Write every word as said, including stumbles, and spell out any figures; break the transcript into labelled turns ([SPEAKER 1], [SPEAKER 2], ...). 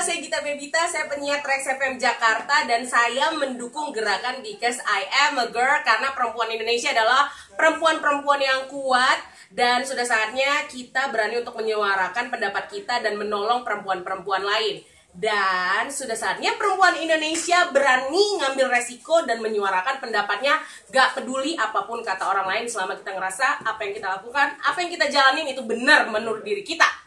[SPEAKER 1] saya Gita Bebhita, saya penyiar Trax F M Jakarta, dan saya mendukung gerakan Because I Am a Girl, karena perempuan Indonesia adalah perempuan-perempuan yang kuat, dan sudah saatnya kita berani untuk menyuarakan pendapat kita dan menolong perempuan-perempuan lain. Dan sudah saatnya perempuan Indonesia berani ngambil resiko dan menyuarakan pendapatnya, gak peduli apapun kata orang lain, selama kita ngerasa apa yang kita lakukan, apa yang kita jalanin itu benar menurut diri kita.